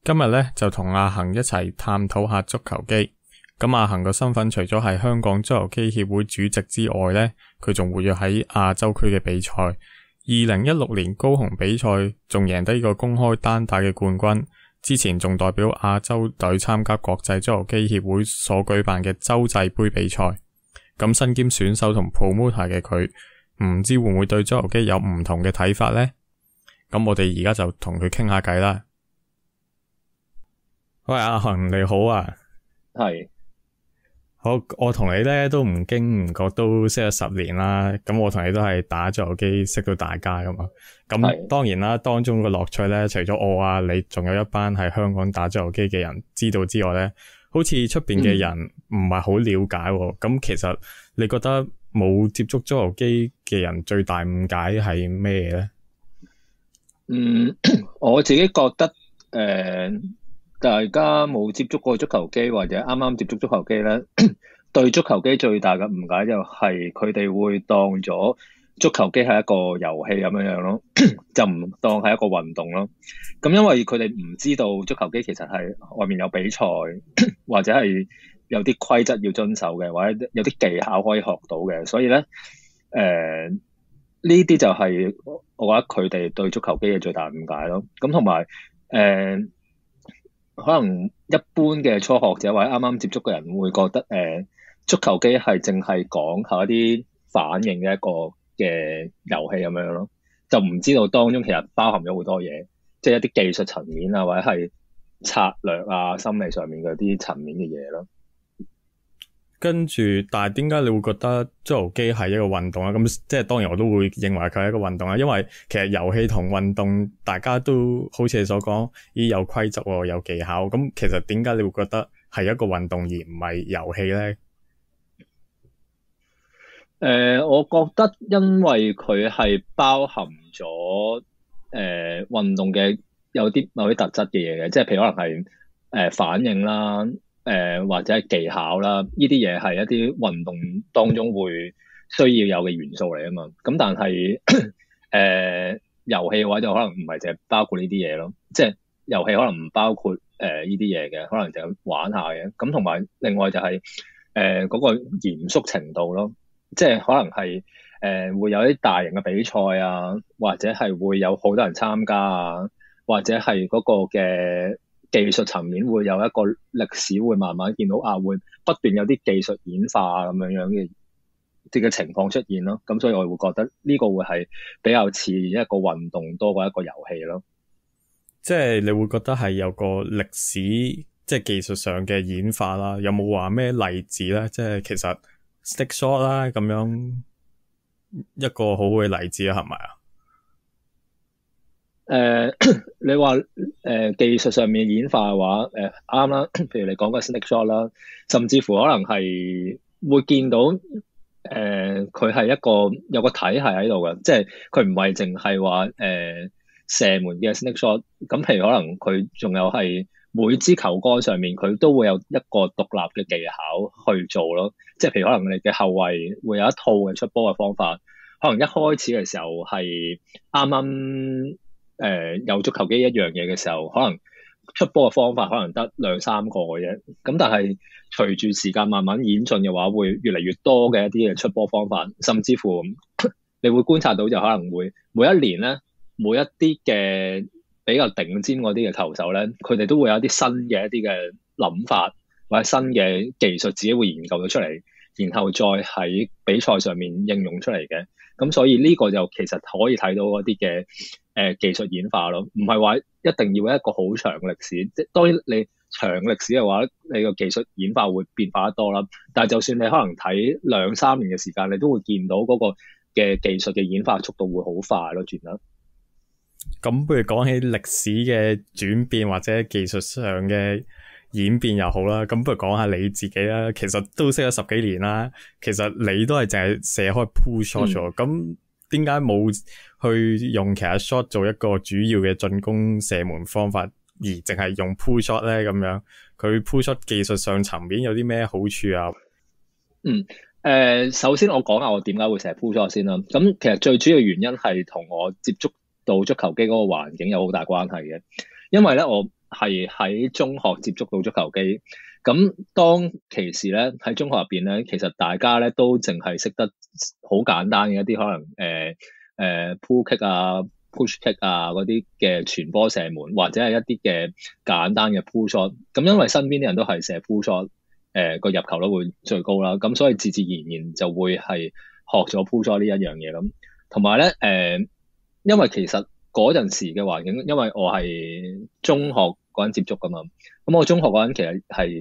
今日咧就同阿恒一齊探討下足球機。咁阿恒個身份除咗係香港足球機協會主席之外咧，佢仲活躍喺亞洲區嘅比賽。2016年高雄比賽仲贏得呢個公開單打嘅冠軍。之前仲代表亞洲隊參加國際足球機協會所舉辦嘅洲際杯比賽。咁身兼選手同 promoter 嘅佢，唔知會唔會對足球機有唔同嘅睇法呢？咁我哋而家就同佢傾下偈啦。喂，阿恒你好啊。 係。 好，我同你咧都唔經唔覺都識咗10年啦。咁我同你都係打足球機識到大家噶嘛。咁當然啦，當中嘅樂趣咧，除咗我啊，你仲有一班喺香港打足球機嘅人知道之外咧，好似出邊嘅人唔係好了解喎。咁其實你覺得冇接觸足球機嘅人最大誤解係咩咧？ 我自己覺得大家冇接觸過足球機或者啱啱接觸足球機咧，對足球機最大嘅誤解就係佢哋會當咗足球機係一個遊戲咁樣咯，就唔當係一個運動咯。咁因為佢哋唔知道足球機其實係外面有比賽，或者係有啲規則要遵守嘅，或者有啲技巧可以學到嘅，所以咧呢啲就係我覺得佢哋對足球機嘅最大誤解咯。咁同埋可能一般嘅初學者或者啱啱接觸嘅人會覺得足球機係淨係講求一啲反應嘅一個嘅遊戲咁樣咯，就唔知道當中其實包含咗好多嘢，即係一啲技術層面啊，或者係策略啊、心理上面嗰啲層面嘅嘢咯。 跟住，但係點解你會覺得足球機係一個運動啊？咁即係當然我都會認為佢係一個運動啊，因為其實遊戲同運動大家都好似你所講，有規則喎，有技巧。咁其實點解你會覺得係一個運動而唔係遊戲咧？ 我覺得因為佢係包含咗運動嘅某啲特質嘅嘢嘅，即係譬如可能係反應啦。或者係技巧啦，呢啲嘢係一啲運動當中會需要有嘅元素嚟啊嘛。咁但係遊戲嘅話就可能唔係淨係包括呢啲嘢咯，即係遊戲可能唔包括呢啲嘢嘅，可能就玩下嘅。咁同埋另外就係嗰個嚴肅程度咯，即係可能係會有啲大型嘅比賽啊，或者係會有好多人參加啊，或者係嗰個嘅技術層面會有一個歷史，會慢慢見到會不斷有啲技術演化咁樣嘅情況出現咯。咁所以我會覺得呢個會係比較似一個運動多過一個遊戲咯。 即係你會覺得係有個歷史，即係技術上嘅演化啦。有冇話咩例子咧？即係其實 stick shot 啦咁樣一個好嘅例子啊，係咪啊？ 你話技術上面演化嘅話，啱啦。譬如你講個 snake shot 啦，甚至乎可能係會見到佢係有個體系喺度嘅，即係佢唔係淨係話射門嘅 snake shot。咁譬如可能佢仲有係每支球桿上面佢都會有一個獨立嘅技巧去做咯。即係譬如可能你嘅後衛會有一套嘅出波嘅方法，可能一開始嘅時候係啱啱有足球機一樣嘢嘅時候，可能出波嘅方法可能得2-3個嘅啫。咁但係隨住時間慢慢演進嘅話，會越嚟越多嘅一啲嘅出波方法，甚至乎你會觀察到就可能會每一年咧，每一啲嘅比較頂尖嗰啲嘅球手咧，佢哋都會有一啲新嘅一啲嘅諗法或者新嘅技術自己會研究到出嚟，然後再喺比賽上面應用出嚟嘅。咁所以呢個就其實可以睇到嗰啲嘅技術演化咯，唔係話一定要一個好長歷史。即係當然你長歷史嘅話，你個技術演化會變化得多啦。但係就算你可能睇2-3年嘅時間，你都會見到嗰個嘅技術嘅演化速度會好快咯，轉得。 咁不如講起歷史嘅轉變或者技術上嘅演變又好啦，咁不如講下你自己啦。其實都識咗10幾年啦，其實你都係淨係射開 pull shot 咗，咁點解冇去用其他 shot 做一個主要嘅進攻射門方法，而淨係用 pull shot 咧？咁樣佢 pull shot 技術上層面有啲咩好處啊？ 首先我講下我點解會射 pull shot 先啦。咁其實最主要原因係同我接觸到足球機嗰個環境有好大關係嘅，因為咧我係喺中學接觸到足球機。咁當其時咧喺中學入邊咧，其實大家咧都淨係識得好簡單嘅一啲可能pull kick 啊、push kick 啊嗰啲嘅傳波射門，或者係一啲嘅簡單嘅 pull shot。咁因為身邊啲人都係射 pull shot，個入球率會最高啦。咁所以自自然然就會係學咗 pull shot 呢一樣嘢咁。同埋咧因為其實嗰陣時嘅環境，因為我係中學嗰陣接觸噶嘛。咁我中學嗰陣其實係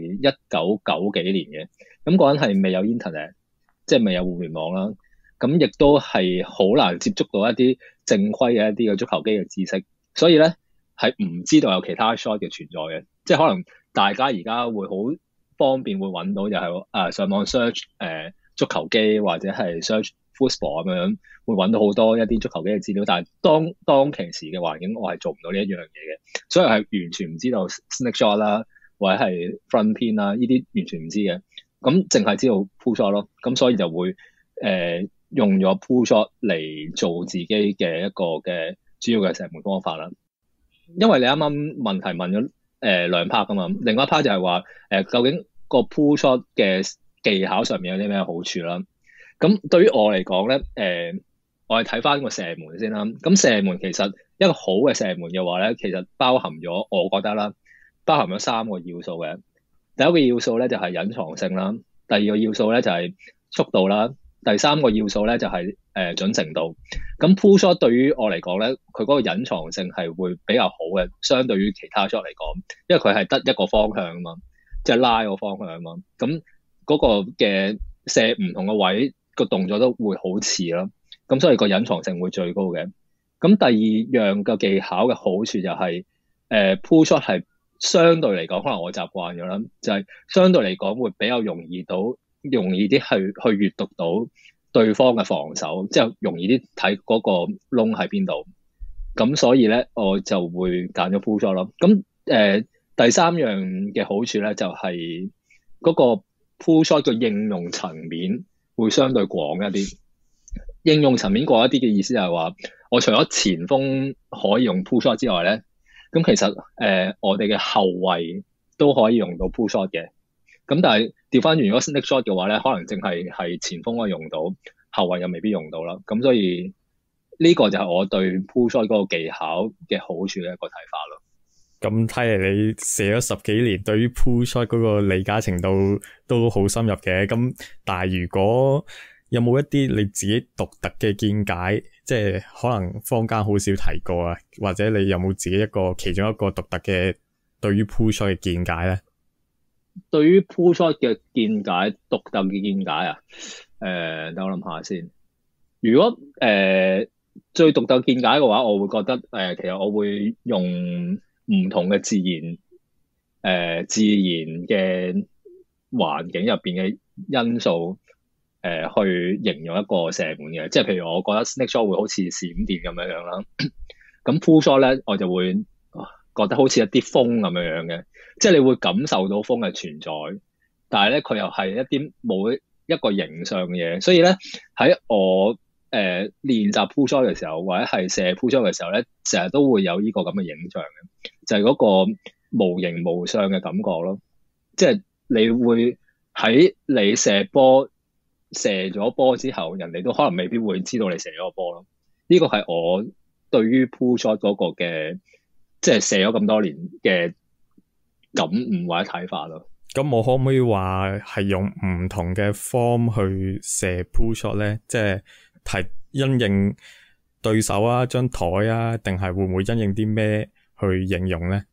1990幾年嘅，咁嗰陣係未有 internet，即係未有互聯網啦。咁亦都係好難接觸到一啲正規嘅一啲嘅足球機嘅知識，所以咧係唔知道有其他 shot 嘅存在嘅。即係可能大家而家會好方便會揾到就係上網 search 足球機或者係 search football 咁樣，會揾到好多一啲足球機嘅資料。但係當其時嘅環境，我係做唔到呢一樣嘢嘅，所以係完全唔知道 snake shot 啦，或者係 front pin 啦，呢啲完全唔知嘅。咁淨係知道 pull shot 咯，咁所以就會用咗 pull shot 嚟做自己嘅一個嘅主要嘅射門方法啦。因為你啱啱問題問咗兩 part 噶嘛，另外一 part 就係話究竟個 pull shot 嘅技巧上面有啲咩好處啦？咁對於我嚟講咧，我係睇翻個射門先啦。咁射門其實一個好嘅射門嘅話咧，其實包含咗我覺得啦，包含咗3個要素嘅。第一個要素咧就係隱藏性啦，第二個要素咧就係速度啦，第三個要素咧就係準程度。咁 pull shot 對於我嚟講咧，佢嗰個隱藏性係會比較好嘅，相對於其他 shot 嚟講，因為佢係得一個方向啊嘛，即係拉個方向啊嘛。咁嗰個嘅射唔同嘅位個動作都會好似咯，咁所以個隱藏性會最高嘅。咁第二樣嘅技巧嘅好處就係pull shot 係相對嚟講，可能我習慣咗啦，就係相對嚟講會比較容易啲去閱讀到對方嘅防守，即係容易啲睇嗰個窿喺邊度。咁所以咧，我就會揀咗 pull shot 咯。咁第三樣嘅好處咧，就係嗰個 pull shot 嘅應用層面會相對廣一啲。應用層面廣一啲嘅意思就係話，我除咗前鋒可以用 pull shot 之外咧，咁其實我哋嘅後衛都可以用到 pull shot 嘅。咁但係調翻轉，如果 snake shot 嘅話咧，可能淨係前鋒可以用到，後衛又未必用到啦。咁所以呢個就係我對 pull shot 嗰個技巧嘅好處嘅一個睇法咯。 咁睇嚟你射咗10幾年，對於 pull shot 嗰個理解程度都好深入嘅。咁但係如果有冇一啲你自己獨特嘅見解，即係可能坊間好少提過啊，或者你有冇自己其中一個獨特嘅對於 pull shot 嘅見解咧？ 對於 pull shot 嘅見解，獨特嘅見解啊，等我諗下先。如果最獨特見解嘅話，我會覺得其實我會用唔同嘅自然嘅環境入邊嘅因素去形容一個射門嘅。即係譬如我覺得 snake shot 會好似閃電咁樣樣啦，咁 pull shot 咧我就會覺得好似一啲風咁樣樣嘅，即係你會感受到風嘅存在，但係咧佢又係一啲冇一個形象嘅嘢。所以咧喺我練習 pull shot 嘅時候，或者係射 pull shot 嘅時候咧，成日都會有呢個咁嘅影像嘅，就係嗰個無形無相嘅感覺咯。即係你會喺你射咗波之後，人哋都可能未必會知道你射咗個波咯。呢個係我對於 pull shot 嗰個嘅，即係射咗咁多年嘅感悟或者睇法咯。 咁我可唔可以話係用唔同嘅 form 去射 pull shot 咧？即係因應對手啊、張台啊，定係會唔會因應啲咩去應用咧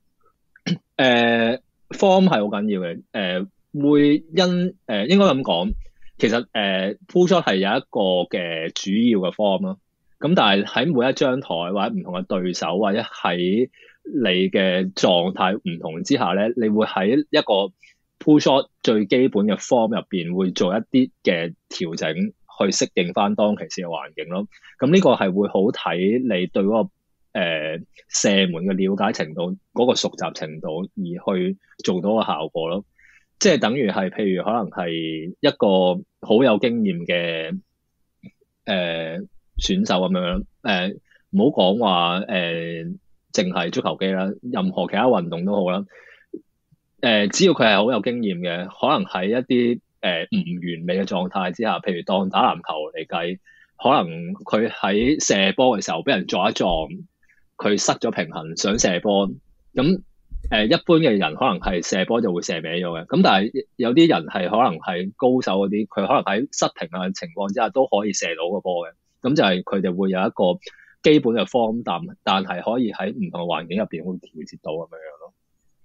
？form 係好緊要嘅。會應該咁講，其實pull shot 係有一個嘅主要嘅 form 咯。咁但係喺每一張台或者唔同嘅對手，或者喺你嘅狀態唔同之下咧，你會喺一個 pull shot 最基本嘅 form 入邊會做一啲嘅調整，去適應翻當其時嘅環境咯。咁呢個係會好睇你對嗰個射門嘅了解程度，嗰個熟習程度而去做到個效果咯。即係等於係譬如可能係一個好有經驗嘅選手咁樣，唔好講話淨係足球機啦，任何其他運動都好啦。只要佢係好有經驗嘅，可能喺一啲唔完美嘅狀態之下，譬如當打籃球嚟計，可能佢喺射波嘅時候俾人撞一撞，佢失咗平衡想射波，咁一般嘅人可能係射波就會射歪咗嘅，咁但係有啲人係可能係高手嗰啲，佢可能喺失平衡嘅情況之下都可以射到個波嘅，咁就係佢哋會有一個基本嘅方擔，但係可以喺唔同嘅環境入邊會調節到咁樣樣咯。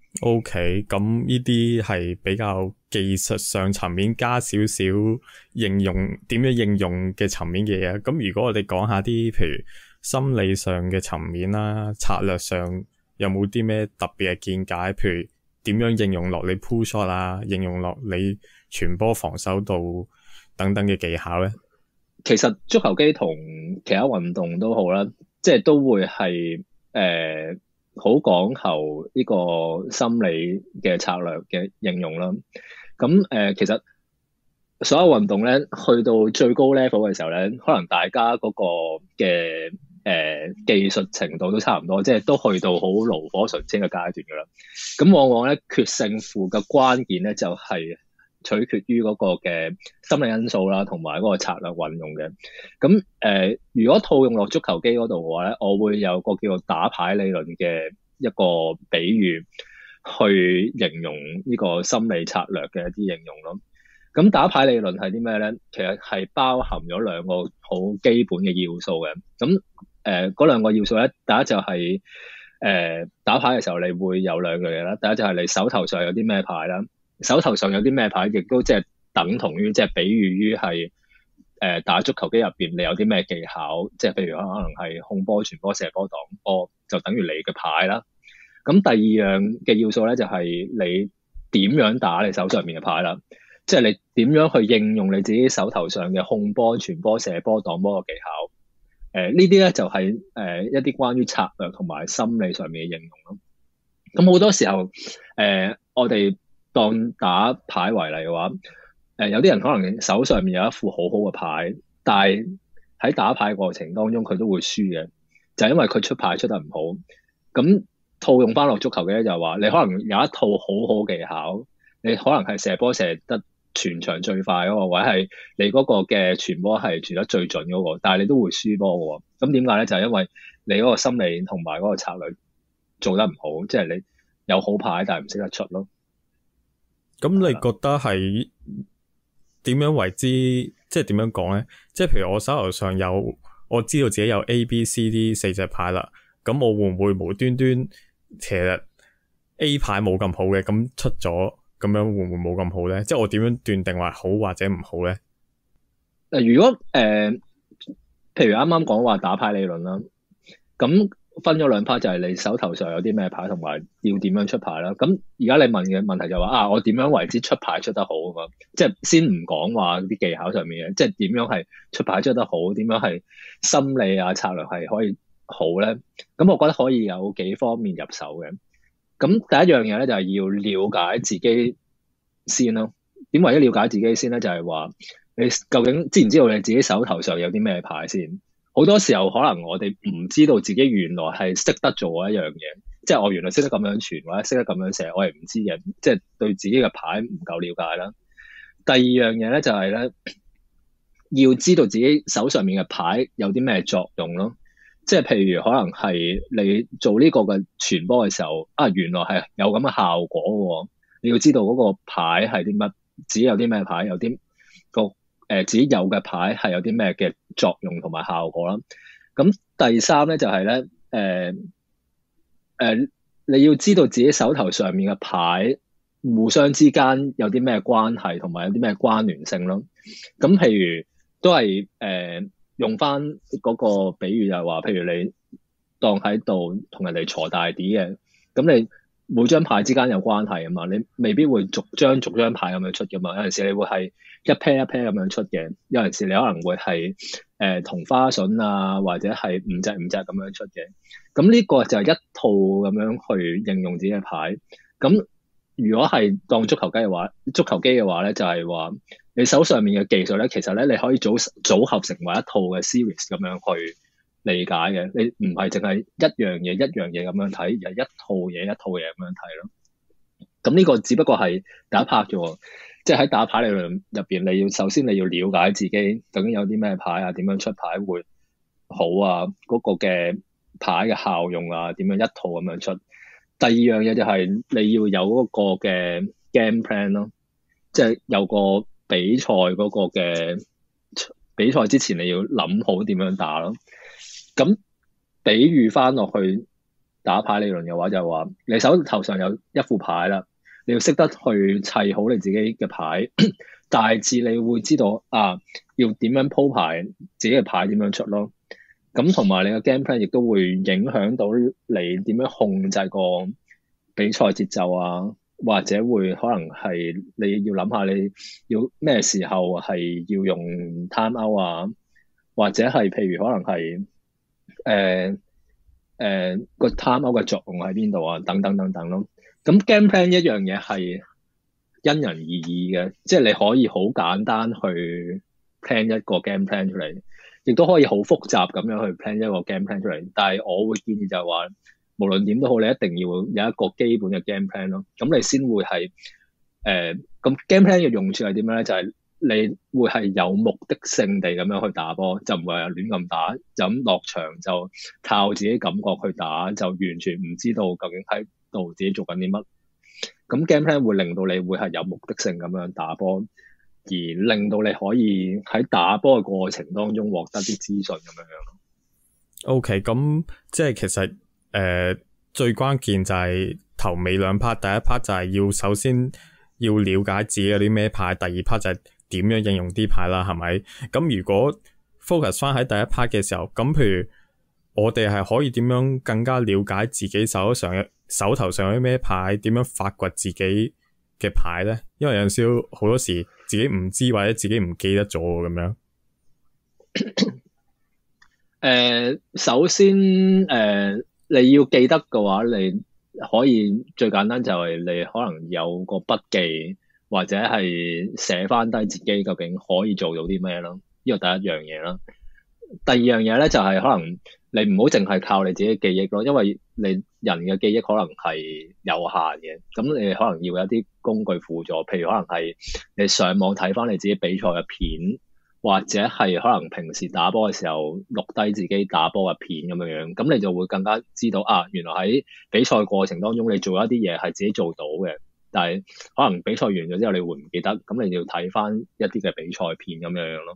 OK，咁呢啲係比較技術上層面加少少應用點樣應用嘅層面嘅嘢。咁如果我哋講下啲譬如心理上嘅層面啦，策略上有冇啲咩特別嘅見解？譬如點樣應用落你 pull shot 啊，應用落你傳波防守度等等嘅技巧咧？ 其實足球機同其他運動都好啦，即係都會係好講求呢個心理嘅策略嘅應用啦。咁其實所有運動咧，去到最高 level 嘅時候咧，可能大家嗰個嘅技術程度都差唔多，即係都去到好爐火純青嘅階段㗎啦。咁往往咧決勝負嘅關鍵咧就係取決於嗰個嘅心理因素啦，同埋嗰個策略運用嘅。咁如果套用落足球機嗰度嘅話咧，我會有個叫做打牌理論嘅一個比喻去形容呢個心理策略嘅一啲應用咯。咁打牌理論係啲咩咧？其實係包含咗兩個好基本嘅要素嘅。咁嗰兩個要素咧，第一就係打牌嘅時候你會有兩樣嘢啦。第一就係你手頭上有啲咩牌啦。手頭上有啲咩牌，亦都即係等同於即係比喻於係打足球機入邊你有啲咩技巧，即係譬如可能係控波、傳波、射波、擋波，就等於你嘅牌啦。咁第二樣嘅要素咧，就係你點樣打你手上面嘅牌啦，即係你點樣去應用你自己手頭上嘅控波、傳波、射波、擋波嘅技巧。呢啲咧就係一啲關於策略同埋心理上面嘅應用咯。咁好多時候我哋當打牌為例嘅話，有啲人可能手上面有一副好好嘅牌，但係喺打牌過程當中佢都會輸嘅，就係因為佢出牌出得唔好。咁套用翻落足球嘅咧，就係話你可能有一套好好技巧，你可能係射波射得全場最快嗰個，或者係你嗰個嘅傳波係傳得最準嗰個，但係你都會輸波嘅。咁點解咧？就係因為你嗰個心理同埋嗰個策略做得唔好，即係你有好牌但係唔識得出咯。 咁你覺得係點樣為之？即係點樣講咧？即係譬如我手頭上有，我知道自己有 A、B、C、D 四隻牌啦。咁我會唔會無端端其實 A 牌冇咁好嘅，咁出咗咁樣會唔會冇咁好咧？即係我點樣斷定話好或者唔好咧？ 如果譬如啱啱講話打牌理論啦，咁分咗兩 part，就係你手頭上有啲咩牌，同埋要點樣出牌啦。咁而家你問嘅問題就話我點樣為之出牌出得好啊？即係先唔講話啲技巧上面嘅，即係點樣係出牌出得好，點樣係心理啊策略係可以好咧？咁我覺得可以有幾方面入手嘅。咁第一樣嘢咧就係要了解自己先咯。點為咗了解自己先咧？就係話你究竟知唔知道你自己手頭上有啲咩牌先？好多時候可能我哋唔知道自己原來係識得做一樣嘢，即係我原來識得咁樣傳或者識得咁樣射，我係唔知嘅，即係對自己嘅牌唔夠了解啦。第二樣嘢咧就係咧，要知道自己手上面嘅牌有啲咩作用咯。即係譬如可能係你做呢個嘅傳波嘅時候，原來係有咁嘅效果喎。你要知道嗰個牌係啲乜，自己有啲咩牌，有啲自己有嘅牌係有啲咩嘅作用同埋效果啦。咁第三咧就係咧，你要知道自己手頭上面嘅牌互相之間有啲咩關係同埋有啲咩關聯性咯。咁譬如都係用翻嗰個比喻就係話，譬如你當喺度同人哋鋤大啲嘅，咁你每張牌之間有關係啊嘛，你未必會逐張牌咁樣出噶嘛。有陣時你會係一 pair 一 pair 咁樣出嘅，有陣時你可能會係同花順啊，或者係五隻咁樣出嘅。咁呢個就係一套咁樣去應用自己嘅牌。咁如果係當足球機嘅話咧，就係話你手上面嘅技術咧，其實咧你可以組合成為一套嘅 series 咁樣去理解嘅，你唔係淨係一樣嘢一樣嘢咁樣睇，而係一套嘢一套嘢咁樣睇咯。咁呢個只不過係第一 part 啫喎，即係喺打牌理論入邊，你要首先你要了解自己究竟有啲咩牌啊，點樣出牌會好啊，嗰個嘅牌嘅效用啊，點樣一套咁樣出。第二樣嘢就係你要有嗰個嘅 game plan 咯，即係有個比賽嗰個嘅比賽之前你要諗好點樣打咯。咁比喻翻落去打牌理論嘅話，就係話你手頭上有一副牌啦，你要識得去砌好你自己嘅牌，大致你會知道要點樣鋪牌，自己嘅牌點樣出咯。咁同埋你嘅 game plan 亦都會影響到你點樣控制個比賽節奏啊，或者會可能係你要諗下你要咩時候係要用 time out 啊，或者係譬如可能係個 time out 嘅作用喺邊度啊，等等等等咯。咁 game plan 一樣嘢係因人而異嘅，即係你可以好簡單去 plan 一個 game plan 出嚟，亦都可以好複雜咁樣去 plan 一個 game plan 出嚟。但係我會建議就係話，無論點都好，你一定要有一個基本嘅 game plan 咯。咁你先會係咁 game plan 嘅用處係點樣咧？就係你會係有目的性地咁樣去打波，就唔會係亂咁打，就咁落場就靠自己感覺去打，就完全唔知道究竟喺度自己做緊啲乜。咁 game plan 會令到你會係有目的性咁樣打波，而令到你可以喺打波嘅過程當中獲得啲資訊咁樣樣咯。 OK， 咁即係其實最關鍵就係頭尾兩 part， 第一 part 就係要首先要了解自己有啲咩牌，第二 part 就係點樣應用啲牌啦，係咪？咁如果 focus 翻喺第一 part 嘅時候，咁譬如我哋係可以點樣更加了解自己手頭上有啲咩牌，點樣發掘自己嘅牌咧？因為有陣時好多時自己唔知或者自己唔記得咗咁樣。 首先你要記得嘅話，你可以最簡單就係你可能有個筆記，或者係寫翻低自己究竟可以做到啲咩咯。呢個第一樣嘢啦。第二樣嘢咧就係可能你唔好淨係靠你自己嘅記憶咯，因為你人嘅記憶可能係有限嘅，咁你可能要有啲工具輔助，譬如可能係你上網睇翻你自己比賽嘅片，或者係可能平時打波嘅時候錄低自己打波嘅片咁樣樣，咁你就會更加知道原來喺比賽過程當中你做一啲嘢係自己做到嘅，但係可能比賽完咗之後你會唔記得，咁你要睇翻一啲嘅比賽片咁樣樣咯。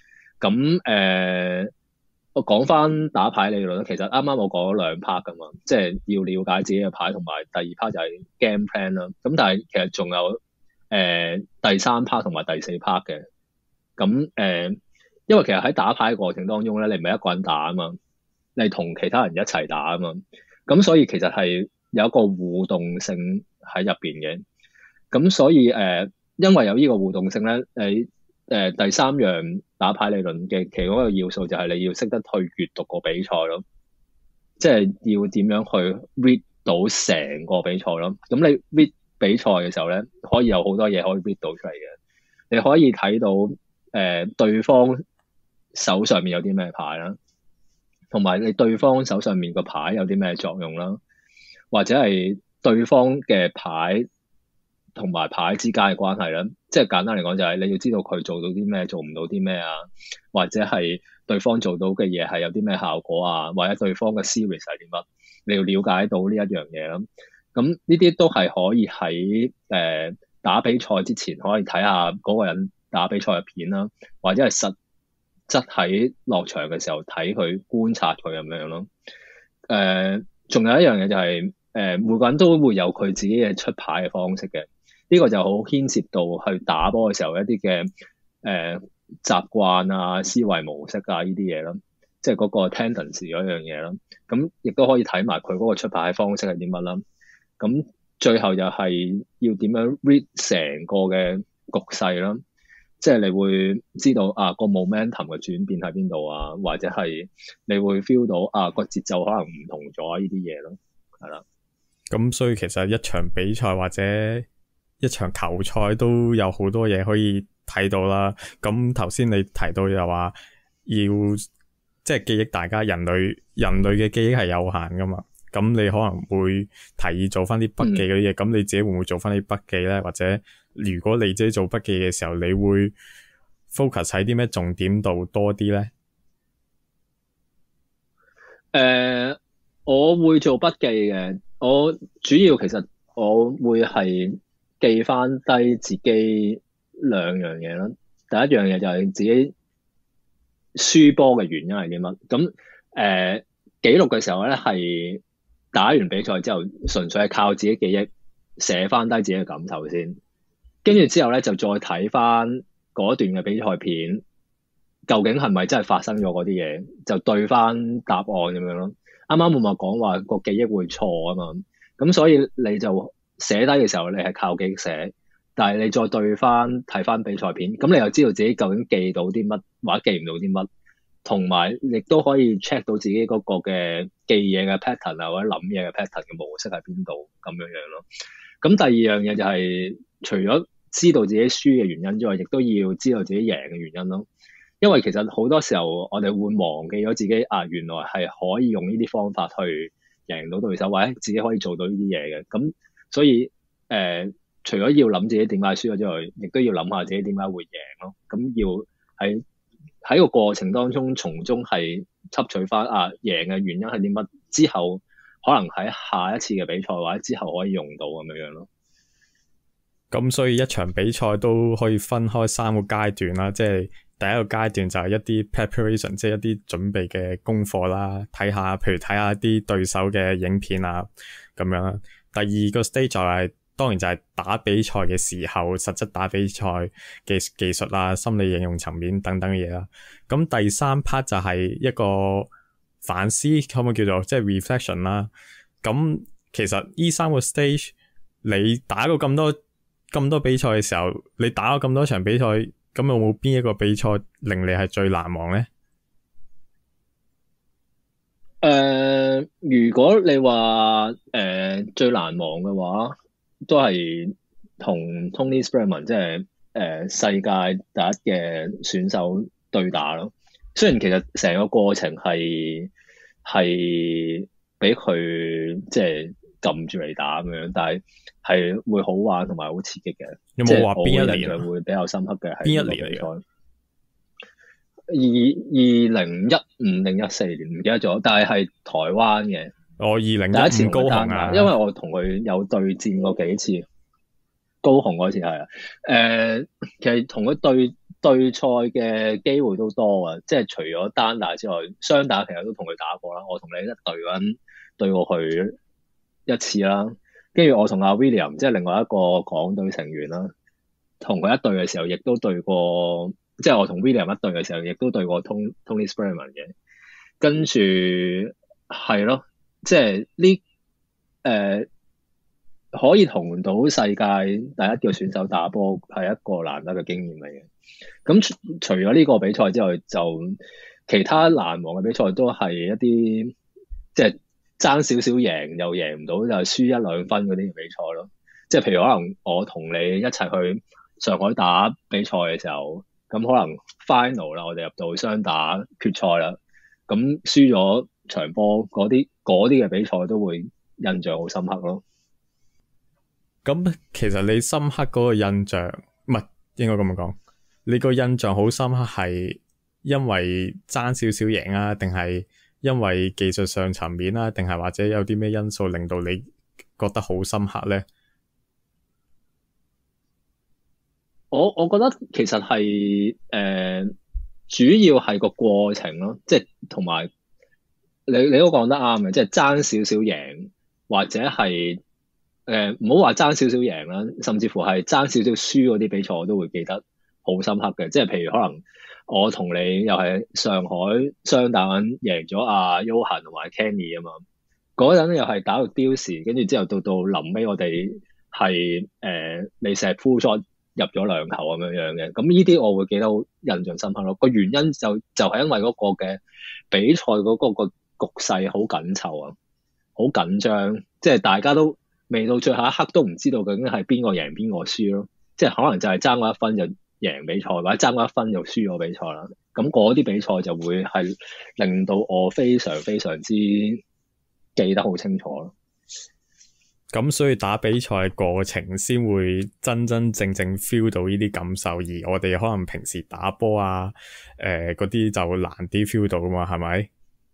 咁我講翻打牌理論，其實啱啱我講咗兩 part 噶嘛，即係要了解自己嘅牌，同埋第二 part 就係 game plan 啦。咁但係其實仲有第三 part 同埋第四 part 嘅。咁因為其實喺打牌嘅過程當中咧，你唔係一個人打啊嘛，你係同其他人一齊打啊嘛。咁所以其實係有一個互動性喺入邊嘅。咁所以因為有呢個互動性咧，第三樣打牌理論嘅其中一個要素就係你要識得去閱讀個比賽咯，即係要點樣去 read 到成個比賽咯。咁你 read 比賽嘅時候咧，可以有好多嘢可以 read 到出嚟嘅。你可以睇到對方手上面有啲咩牌啦，同埋你對方手上面個牌有啲咩作用啦，或者係對方嘅牌同埋牌之間嘅關係啦。即係簡單嚟講就係你要知道佢做到啲咩，做唔到啲咩啊，或者係對方做到嘅嘢係有啲咩效果啊，或者對方嘅 series 係點乜，你要了解到呢一樣嘢啦。咁呢啲都係可以喺打比賽之前可以睇下嗰個人打比賽嘅片啦，或者係實質喺落場嘅時候睇佢觀察佢咁樣咯。仲有一樣嘢就係每個人都會有佢自己嘅出牌嘅方式嘅。呢個就好牽涉到去打波嘅時候一啲嘅習慣啊、思維模式啊呢啲嘢咯，即係嗰個 tendency 嗰樣嘢咯。咁亦都可以睇埋佢嗰個出牌方式係點乜啦。咁最後就係要點樣 read 成個嘅局勢啦，即係你會知道個 momentum 嘅轉變喺邊度啊，或者係你會 feel 到個節奏可能唔同咗呢啲嘢咯，係啦。咁所以其實一場比賽或者一場球賽都有好多嘢可以睇到啦。咁頭先你提到又話要即係記憶，大家人類嘅記憶係有限噶嘛。咁你可能會提議做翻啲筆記嗰啲嘢，咁你自己會唔會做翻啲筆記咧？或者如果你自己做筆記嘅時候，你會 focus 喺啲咩重點度多啲咧？ 我會做筆記嘅。我主要其實我會係記翻低自己兩樣嘢啦。第一樣嘢就係自己輸波嘅原因係啲乜？咁記錄嘅時候咧，係打完比賽之後，純粹係靠自己記憶寫翻低自己嘅感受先，跟住之後咧就再睇翻嗰段嘅比賽片，究竟係咪真係發生咗嗰啲嘢，就對翻答案咁樣咯。啱啱我咪講話個記憶會錯啊嘛，咁所以你就寫低嘅時候，你係靠記憶寫，但係你再對翻睇翻比賽片，咁你又知道自己究竟記到啲乜或者記唔到啲乜。同埋亦都可以 check 到自己嗰個嘅記嘢嘅 pattern 啊，或者諗嘢嘅 pattern 嘅模式喺邊度咁樣樣咯。咁第二樣嘢就係除咗知道自己輸嘅原因之外，亦都要知道自己贏嘅原因咯。因為其實好多時候我哋會忘記咗自己原來係可以用呢啲方法去贏到對手，或者自己可以做到呢啲嘢嘅。咁所以除咗要諗自己點解輸咗之外，亦都要諗下自己點解會贏咯。咁要喺個過程當中，從中係吸取翻贏嘅原因係啲乜，之後可能喺下一次嘅比賽或者之後可以用到咁樣樣咯。 咁所以一場比賽都可以分開3個階段啦，即係第一個階段就係一啲 preparation， 即係一啲準備嘅功課啦，譬如睇下啲對手嘅影片啊咁樣啦。第二個 stage 就係當然就係打比賽嘅時候，實質打比賽嘅技術啦、心理應用層面等等嘅嘢啦。咁第3 part 就係一個反思，可唔可以叫做即係 reflection 啦？咁其實呢3個 stage， 你打過咁多比賽嘅時候，你打過咁多場比賽，咁有冇邊一個比賽令你係最難忘咧？ 如果你話最難忘嘅話，都係同 Tony Sperman 即係世界第一嘅選手對打咯。雖然其實成個過程係俾佢即係撳住嚟打咁樣，但係會好玩同埋好刺激嘅。 有冇話邊一年會比較深刻嘅係邊一年嚟嘅 ？2015定14年唔記得咗，但係台灣嘅。 我2015 第一次高雄啊， 因為我同佢有對戰過幾次，高雄嗰次係其實同佢對賽嘅機會都多啊，即係除咗單打之外，雙打其實都同佢打過啦。我同你一隊嗰陣對過佢一次啦，跟住我同阿 William 即係另外一個港隊成員啦，同佢一隊嘅時候，亦都對過，即係我同 William 一隊嘅時候，亦都對過 Tony Sperman 嘅，跟住係咯。即係可以同到世界第一個選手打波，係一個難得嘅經驗嚟嘅。咁除咗呢個比賽之外，就其他難忘嘅比賽都係一啲即係爭少少贏又贏唔到，就係輸1-2分嗰啲比賽咯。即係譬如可能我同你一齊去上海打比賽嘅時候，咁可能 final 啦，我哋入到雙打決賽啦，咁輸咗場波嗰啲嘅比賽都會印象好深刻咯。 咁其實你深刻嗰個印象，唔係應該咁樣講，你個印象好深刻係因為爭少少贏啊，定係因為技術上層面啊，定係或者有啲咩因素令到你覺得好深刻咧？ 我覺得其實係主要係個過程咯，即係同埋你都講得啱嘅，即係爭少少贏，或者係唔好話爭少少贏啦，甚至乎係爭少少輸嗰啲比賽，我都會記得好深刻嘅。即係譬如可能我同你又係上海雙打贏咗阿 Johan 同埋 Kenny 啊嘛，嗰陣又係打到丟時，跟住之後到臨尾我哋係你射 full shot 入咗2球咁樣樣嘅。咁呢啲我會記得好印象深刻咯。個原因就係因為嗰個嘅比賽嗰個局勢好緊湊啊，好緊張，即係大家未到最後一刻都唔知道究竟係邊個贏邊個輸咯。即係可能就係爭嗰1分贏比賽，或者爭咗一分就輸咗比賽啦。咁嗰啲比賽就會係令到我非常非常之記得好清楚咯。 咁所以打比賽嘅過程先會真真正正 feel 到呢啲感受，而我哋可能平時打波啊，嗰啲就難啲 feel 到噶嘛，係咪？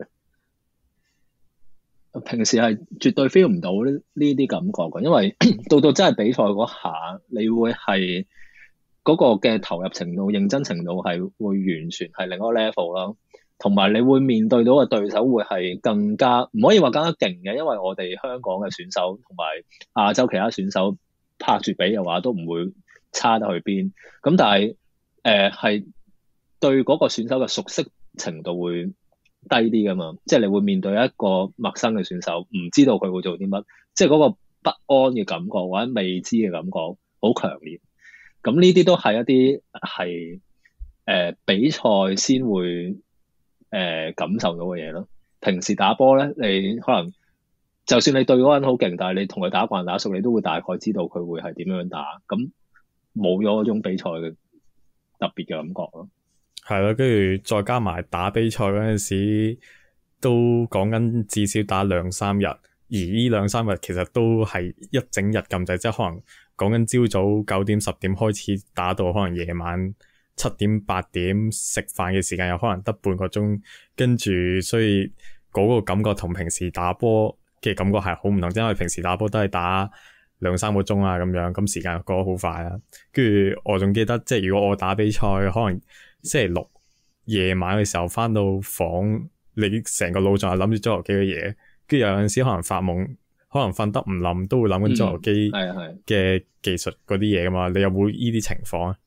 平時係絕對 feel 唔到呢啲感覺嘅，因為到真係比賽嗰下，你會係嗰個嘅投入程度、認真程度係會完全係另一個 level 啦。同埋你會面對到嘅對手會係更加唔可以話更加勁嘅，因為我哋香港嘅選手同埋亞洲其他選手拍住比嘅話，都唔會差得去邊。咁但係係對嗰個選手嘅熟悉程度會低啲噶嘛，即係你會面對一個陌生嘅選手，唔知道佢會做啲乜，即係嗰個不安嘅感覺或者未知嘅感覺好強烈。咁呢啲都係一啲係比賽先會感受到嘅嘢咯。平時打波咧，你可能就算你對嗰個人好勁，但係你同佢打慣打熟，你都會大概知道佢會係點樣打。咁冇咗嗰種比賽嘅特別嘅感覺咯。 係咯，跟住再加埋打比賽嗰陣時，都講緊至少打2-3日，而呢2-3日其實都係一整日咁滯，即係可能講緊朝早9點10點開始打到可能夜晚7點8點食飯嘅時間，有可能得半個鐘，跟住所以嗰個感覺同平時打波嘅感覺係好唔同，因為平時打波都係打2-3個鐘啊咁樣，咁時間過得好快啦。跟住我仲記得，即係如果我打比賽，可能星期六夜晚嘅時候翻到房，你成個腦仲係諗住足球機嘅嘢，跟住有陣時可能發夢，可能瞓得唔冧，都會諗緊足球機嘅技術嗰啲嘢噶嘛。你有冇呢啲情況啊？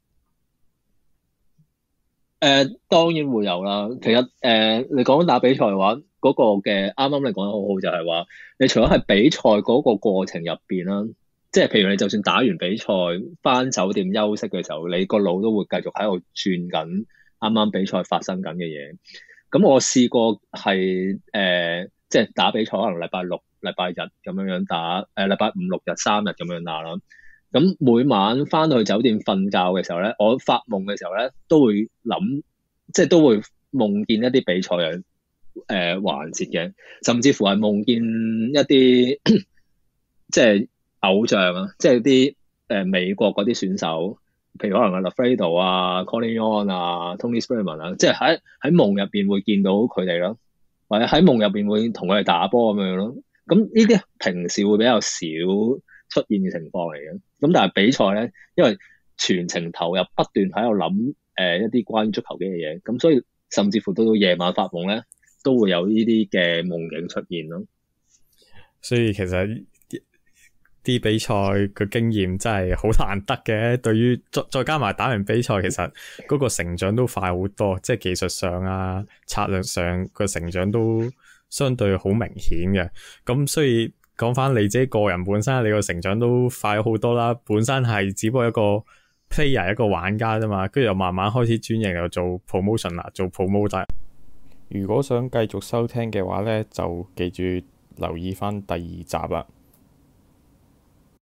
當然會有啦。其實你講緊打比賽嘅話，嗰個嘅啱啱你講得好好，就係話你除咗係比賽嗰個過程入邊啦，即係譬如你就算打完比賽翻酒店休息嘅時候，你個腦都會繼續喺度轉緊啱啱比賽發生緊嘅嘢。咁我試過係即係打比賽，可能禮拜六、禮拜日咁樣打，禮拜五六日3日咁樣打啦。咁每晚翻到去酒店瞓覺嘅時候咧，我發夢嘅時候咧，都會諗，即係都會夢見一啲比賽嘅環節嘅，甚至乎係夢見一啲即係偶像啊，即係啲美國嗰啲選手，譬如可能係 Lafredo 啊、Colin Yon 啊、Tony Sperman 啊，即係喺夢入邊會見到佢哋咯，或者喺夢入邊會同佢哋打波咁樣咯。咁呢啲平時會比較少出現嘅情況嚟嘅。咁但係比賽咧，因為全程投入，不斷喺度諗一啲關於足球機嘅嘢，咁所以甚至乎到夜晚發夢咧，都會有呢啲嘅夢境出現咯。 所以其實啲比賽嘅經驗真係好難得嘅。對於再加埋打完比賽，其實嗰個成長都快好多，即係技術上啊、策略上個成長都相對好明顯嘅。咁所以講翻你自己個人本身，你個成長都快好多啦。本身係只不過一個 player 一個玩家啫嘛，跟住又慢慢開始轉型，又做 promotion 啦，做 promoter。如果想繼續收聽嘅話咧，就記住留意翻第2集啦。